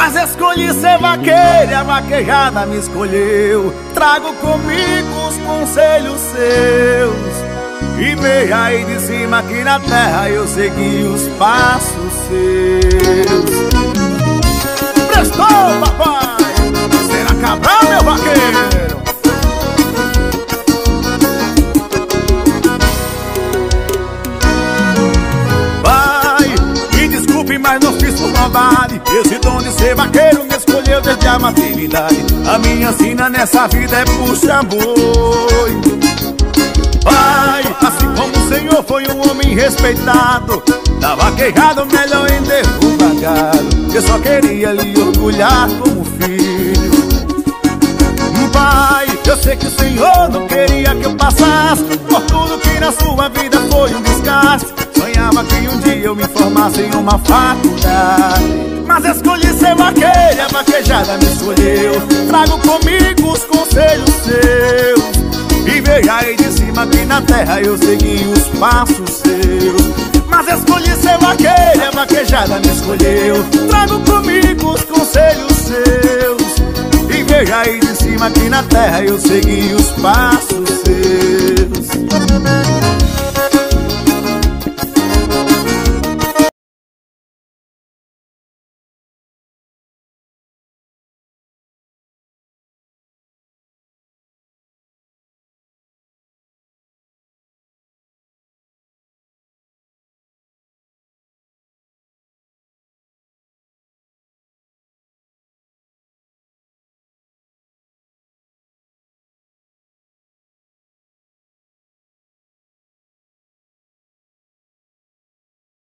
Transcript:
Mas escolhi ser vaqueiro e a vaquejada me escolheu. Trago comigo os conselhos seus e veio aí de cima aqui na terra eu segui os passos seus. Prestou, papai? Será Cabral, meu vaqueiro? Pai, me desculpe, mas não fiz por maldade. Esse dom de ser vaqueiro me escolheu desde a maternidade. A minha sina nessa vida é puxa-boi. Pai, assim como o Senhor foi um homem respeitado, da vaquejada o melhor em derrubar gado. Eu só queria lhe orgulhar como filho. Pai, eu sei que o Senhor não queria que eu passasse por tudo que na sua vida foi um desgaste. Sonhava que um dia eu me formasse em uma faculdade. Mas escolhi ser vaqueiro e a vaquejada me escolheu. Trago comigo os conselhos seus e veja aí de cima aqui na terra eu segui os passos seus. Mas escolhi ser vaqueiro e a vaquejada me escolheu. Trago comigo os conselhos seus e veja aí de cima aqui na terra eu segui os passos seus.